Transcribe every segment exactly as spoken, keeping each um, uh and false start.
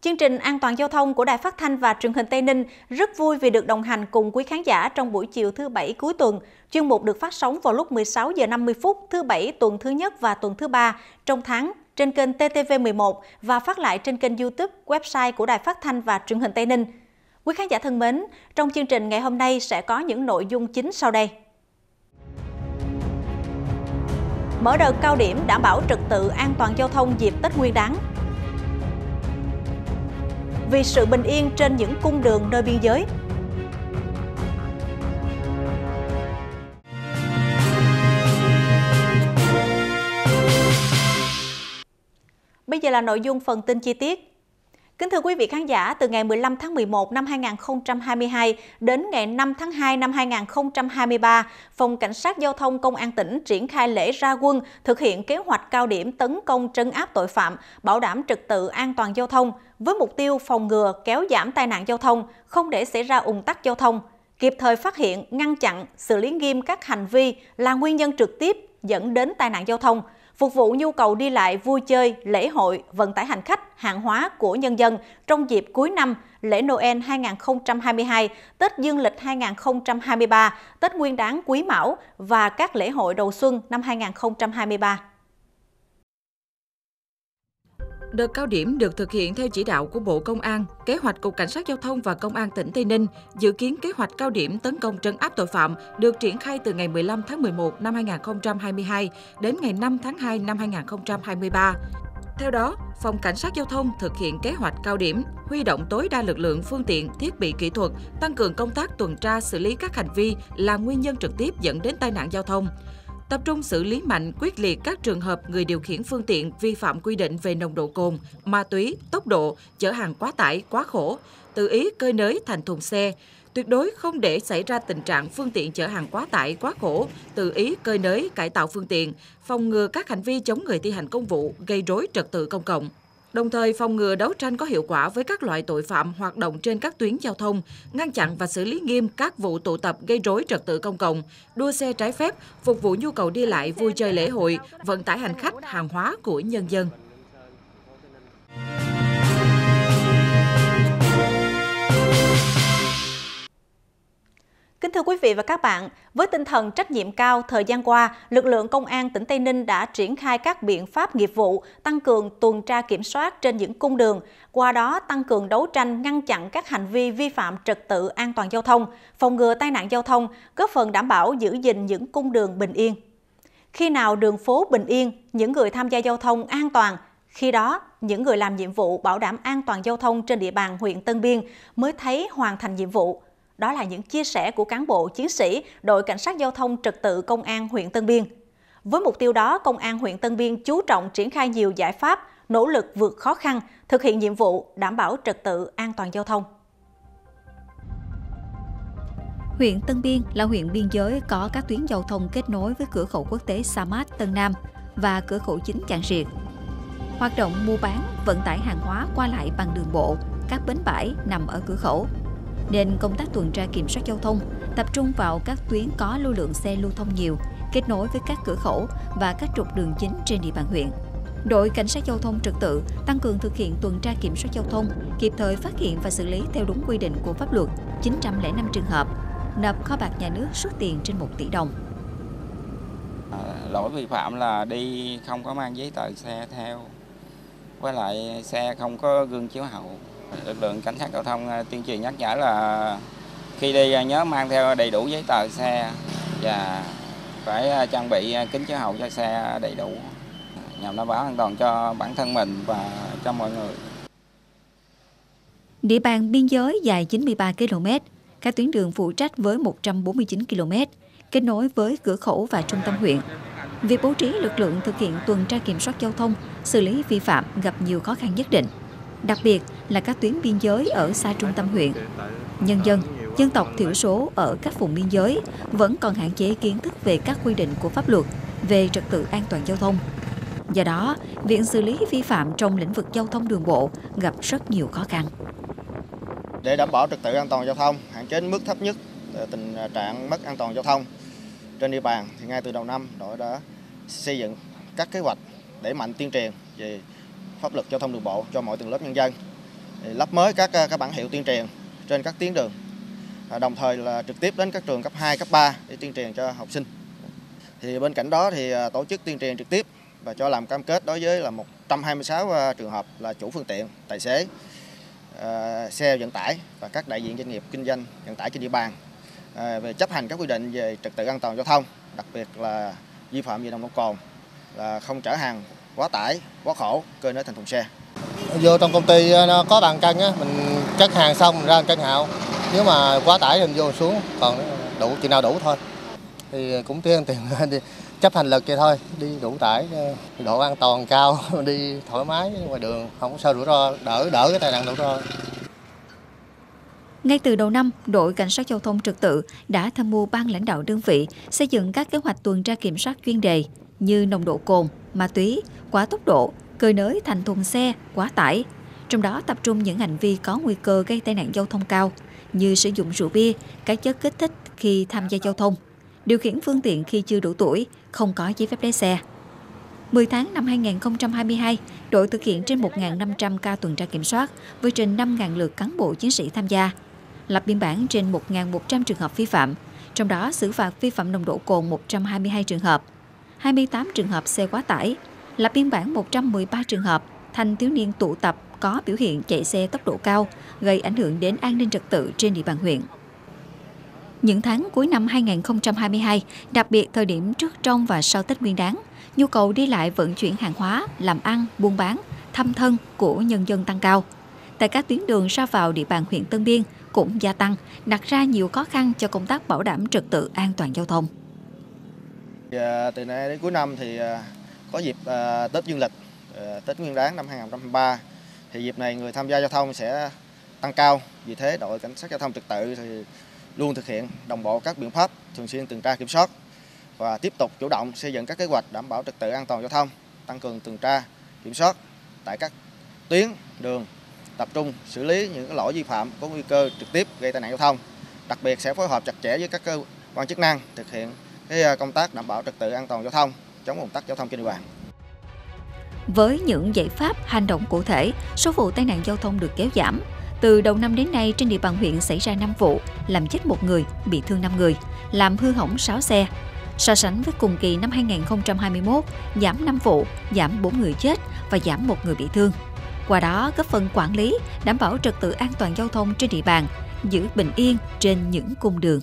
Chương trình An toàn giao thông của Đài Phát thanh và Truyền hình Tây Ninh rất vui vì được đồng hành cùng quý khán giả trong buổi chiều thứ Bảy cuối tuần. Chuyên mục được phát sóng vào lúc mười sáu giờ năm mươi phút thứ Bảy tuần thứ nhất và tuần thứ ba trong tháng trên kênh T T V mười một và phát lại trên kênh YouTube, website của Đài Phát thanh và Truyền hình Tây Ninh. Quý khán giả thân mến, trong chương trình ngày hôm nay sẽ có những nội dung chính sau đây. Mở đợt cao điểm đảm bảo trật tự an toàn giao thông dịp Tết Nguyên đán. Vì sự bình yên trên những cung đường nơi biên giới. Bây giờ là nội dung phần tin chi tiết. Kính thưa quý vị khán giả, từ ngày mười lăm tháng mười một năm hai nghìn không trăm hai mươi hai đến ngày năm tháng hai năm hai nghìn không trăm hai mươi ba, Phòng Cảnh sát Giao thông Công an tỉnh triển khai lễ ra quân thực hiện kế hoạch cao điểm tấn công trấn áp tội phạm, bảo đảm trật tự an toàn giao thông với mục tiêu phòng ngừa, kéo giảm tai nạn giao thông, không để xảy ra ùn tắc giao thông, kịp thời phát hiện, ngăn chặn, xử lý nghiêm các hành vi là nguyên nhân trực tiếp dẫn đến tai nạn giao thông, phục vụ nhu cầu đi lại, vui chơi, lễ hội, vận tải hành khách, hàng hóa của nhân dân trong dịp cuối năm, lễ Noel hai nghìn không trăm hai mươi hai, Tết Dương lịch hai nghìn không trăm hai mươi ba, Tết Nguyên đán Quý Mão và các lễ hội đầu xuân năm hai nghìn không trăm hai mươi ba. Đợt cao điểm được thực hiện theo chỉ đạo của Bộ Công an, kế hoạch Cục Cảnh sát Giao thông và Công an tỉnh Tây Ninh. Dự kiến kế hoạch cao điểm tấn công trấn áp tội phạm được triển khai từ ngày mười lăm tháng mười một năm hai nghìn không trăm hai mươi hai đến ngày năm tháng hai năm hai nghìn không trăm hai mươi ba. Theo đó, Phòng Cảnh sát Giao thông thực hiện kế hoạch cao điểm, huy động tối đa lực lượng, phương tiện, thiết bị kỹ thuật, tăng cường công tác tuần tra xử lý các hành vi là nguyên nhân trực tiếp dẫn đến tai nạn giao thông. Tập trung xử lý mạnh, quyết liệt các trường hợp người điều khiển phương tiện vi phạm quy định về nồng độ cồn, ma túy, tốc độ, chở hàng quá tải, quá khổ, tự ý cơi nới thành thùng xe. Tuyệt đối không để xảy ra tình trạng phương tiện chở hàng quá tải, quá khổ, tự ý cơi nới, cải tạo phương tiện, phòng ngừa các hành vi chống người thi hành công vụ, gây rối trật tự công cộng. Đồng thời phòng ngừa đấu tranh có hiệu quả với các loại tội phạm hoạt động trên các tuyến giao thông, ngăn chặn và xử lý nghiêm các vụ tụ tập gây rối trật tự công cộng, đua xe trái phép, phục vụ nhu cầu đi lại, vui chơi lễ hội, vận tải hành khách, hàng hóa của nhân dân. Kính thưa quý vị và các bạn, với tinh thần trách nhiệm cao, thời gian qua, lực lượng Công an tỉnh Tây Ninh đã triển khai các biện pháp nghiệp vụ, tăng cường tuần tra kiểm soát trên những cung đường, qua đó tăng cường đấu tranh ngăn chặn các hành vi vi phạm trật tự an toàn giao thông, phòng ngừa tai nạn giao thông, góp phần đảm bảo giữ gìn những cung đường bình yên. Khi nào đường phố bình yên, những người tham gia giao thông an toàn, khi đó những người làm nhiệm vụ bảo đảm an toàn giao thông trên địa bàn huyện Tân Biên mới thấy hoàn thành nhiệm vụ. Đó là những chia sẻ của cán bộ chiến sĩ đội Cảnh sát Giao thông Trật tự Công an huyện Tân Biên. Với mục tiêu đó, Công an huyện Tân Biên chú trọng triển khai nhiều giải pháp, nỗ lực vượt khó khăn, thực hiện nhiệm vụ đảm bảo trật tự an toàn giao thông. Huyện Tân Biên là huyện biên giới có các tuyến giao thông kết nối với cửa khẩu quốc tế Sa Mát Tân Nam và cửa khẩu chính Chàng Riệt. Hoạt động mua bán, vận tải hàng hóa qua lại bằng đường bộ, các bến bãi nằm ở cửa khẩu. Nên công tác tuần tra kiểm soát giao thông tập trung vào các tuyến có lưu lượng xe lưu thông nhiều, kết nối với các cửa khẩu và các trục đường chính trên địa bàn huyện. Đội Cảnh sát Giao thông Trật tự tăng cường thực hiện tuần tra kiểm soát giao thông, kịp thời phát hiện và xử lý theo đúng quy định của pháp luật chín trăm lẻ năm trường hợp, nộp kho bạc nhà nước số tiền trên một tỷ đồng. À, lỗi vi phạm là đi không có mang giấy tờ xe theo, với lại xe không có gương chiếu hậu. Lực lượng Cảnh sát Giao thông tuyên truyền nhắc nhở là khi đi nhớ mang theo đầy đủ giấy tờ xe và phải trang bị kính chiếu hậu cho xe đầy đủ nhằm đảm bảo an toàn cho bản thân mình và cho mọi người. Địa bàn biên giới dài chín mươi ba ki lô mét, các tuyến đường phụ trách với một trăm bốn mươi chín ki lô mét, kết nối với cửa khẩu và trung tâm huyện. Việc bố trí lực lượng thực hiện tuần tra kiểm soát giao thông, xử lý vi phạm gặp nhiều khó khăn nhất định. Đặc biệt là các tuyến biên giới ở xa trung tâm huyện. Nhân dân, dân tộc thiểu số ở các vùng biên giới vẫn còn hạn chế kiến thức về các quy định của pháp luật về trật tự an toàn giao thông. Do đó, việc xử lý vi phạm trong lĩnh vực giao thông đường bộ gặp rất nhiều khó khăn. Để đảm bảo trật tự an toàn giao thông, hạn chế đến mức thấp nhất tình trạng mất an toàn giao thông trên địa bàn, thì ngay từ đầu năm đội đã xây dựng các kế hoạch đẩy mạnh tuyên truyền về pháp luật giao thông đường bộ cho mọi tầng lớp nhân dân. lắp mới các các bảng hiệu tuyên truyền trên các tuyến đường, đồng thời là trực tiếp đến các trường cấp hai, cấp ba để tuyên truyền cho học sinh. Thì bên cạnh đó thì tổ chức tuyên truyền trực tiếp và cho làm cam kết đối với là một trăm hai mươi sáu trường hợp là chủ phương tiện, tài xế, xe vận tải và các đại diện doanh nghiệp kinh doanh vận tải trên địa bàn về chấp hành các quy định về trật tự an toàn giao thông, đặc biệt là vi phạm về nồng độ cồn, là không chở hàng quá tải, quá khổ, cơi nới thành thùng xe. Vô trong công ty nó có bàn cân á, mình cất hàng xong mình ra cân hạo. Nếu mà quá tải thì mình vô xuống, còn đủ chừng nào đủ thôi. Thì cũng tiền tiền đi chấp hành lực vậy thôi, đi đủ tải, độ an toàn cao, đi thoải mái ngoài đường, không có sao rủi ro, đỡ đỡ cái tai nạn rủi ro. Ngay từ đầu năm, đội cảnh sát giao thông trật tự đã tham mưu ban lãnh đạo đơn vị xây dựng các kế hoạch tuần tra kiểm soát chuyên đề như nồng độ cồn, ma túy, quá tốc độ, cơi nới thành thùng xe, quá tải. Trong đó tập trung những hành vi có nguy cơ gây tai nạn giao thông cao như sử dụng rượu bia, các chất kích thích khi tham gia giao thông, điều khiển phương tiện khi chưa đủ tuổi, không có giấy phép lái xe. mười tháng năm hai nghìn không trăm hai mươi hai, đội thực hiện trên một nghìn năm trăm ca tuần tra kiểm soát với trên năm nghìn lượt cán bộ chiến sĩ tham gia, lập biên bản trên một nghìn một trăm trường hợp vi phạm, trong đó xử phạt vi phạm nồng độ cồn một trăm hai mươi hai trường hợp, hai mươi tám trường hợp xe quá tải, lập biên bản một trăm mười ba trường hợp thanh thiếu niên tụ tập có biểu hiện chạy xe tốc độ cao, gây ảnh hưởng đến an ninh trật tự trên địa bàn huyện. Những tháng cuối năm hai nghìn không trăm hai mươi hai, đặc biệt thời điểm trước, trong và sau Tết Nguyên đán, nhu cầu đi lại vận chuyển hàng hóa, làm ăn, buôn bán, thăm thân của nhân dân tăng cao. Tại các tuyến đường ra vào địa bàn huyện Tân Biên cũng gia tăng, đặt ra nhiều khó khăn cho công tác bảo đảm trật tự an toàn giao thông. Từ nay đến cuối năm thì có dịp Tết Dương lịch, Tết Nguyên đán năm hai nghìn không trăm hai mươi ba, thì dịp này người tham gia giao thông sẽ tăng cao. Vì thế đội cảnh sát giao thông trật tự thì luôn thực hiện đồng bộ các biện pháp, thường xuyên tuần tra kiểm soát và tiếp tục chủ động xây dựng các kế hoạch đảm bảo trật tự an toàn giao thông, tăng cường tuần tra kiểm soát tại các tuyến đường, tập trung xử lý những lỗi vi phạm có nguy cơ trực tiếp gây tai nạn giao thông. Đặc biệt sẽ phối hợp chặt chẽ với các cơ quan chức năng thực hiện cái công tác đảm bảo trật tự an toàn giao thông, chống ùn tắc giao thông trên địa bàn. Với những giải pháp, hành động cụ thể, số vụ tai nạn giao thông được kéo giảm. Từ đầu năm đến nay, trên địa bàn huyện xảy ra năm vụ, làm chết một người, bị thương năm người, làm hư hỏng sáu xe. So sánh với cùng kỳ năm hai nghìn không trăm hai mươi mốt, giảm năm vụ, giảm bốn người chết và giảm một người bị thương. Qua đó, góp phần quản lý, đảm bảo trật tự an toàn giao thông trên địa bàn, giữ bình yên trên những cung đường.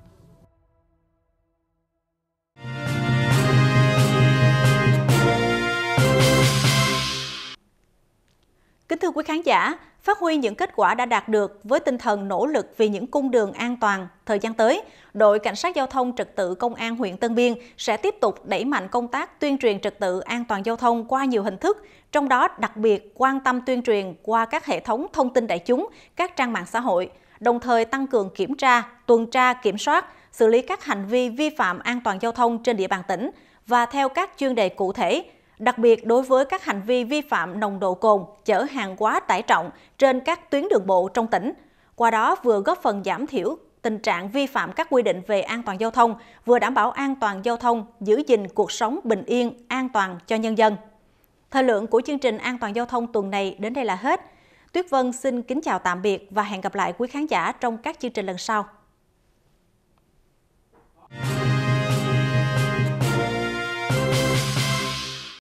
Kính thưa quý khán giả, phát huy những kết quả đã đạt được với tinh thần nỗ lực vì những cung đường an toàn, thời gian tới, đội Cảnh sát Giao thông Trật tự Công an huyện Tân Biên sẽ tiếp tục đẩy mạnh công tác tuyên truyền trật tự an toàn giao thông qua nhiều hình thức, trong đó đặc biệt quan tâm tuyên truyền qua các hệ thống thông tin đại chúng, các trang mạng xã hội, đồng thời tăng cường kiểm tra, tuần tra, kiểm soát, xử lý các hành vi vi phạm an toàn giao thông trên địa bàn tỉnh và theo các chuyên đề cụ thể. Đặc biệt đối với các hành vi vi phạm nồng độ cồn, chở hàng quá tải trọng trên các tuyến đường bộ trong tỉnh. Qua đó vừa góp phần giảm thiểu tình trạng vi phạm các quy định về an toàn giao thông, vừa đảm bảo an toàn giao thông, giữ gìn cuộc sống bình yên, an toàn cho nhân dân. Thời lượng của chương trình An toàn giao thông tuần này đến đây là hết. Tuyết Vân xin kính chào tạm biệt và hẹn gặp lại quý khán giả trong các chương trình lần sau.